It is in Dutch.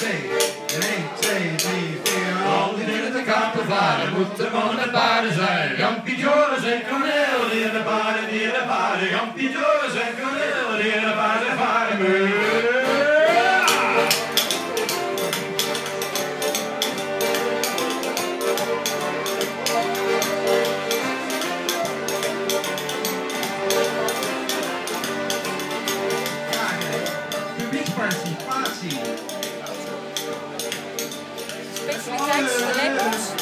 2, 2, 3, 4. Al die dingen te kapen varen, moeten mannen met paarden zijn. Jampie, Joris en Cornel, die in de paarden, die in de paarden. Jampie, Joris en Cornel, die in de paarden varen mee. Specialiteit, lepels.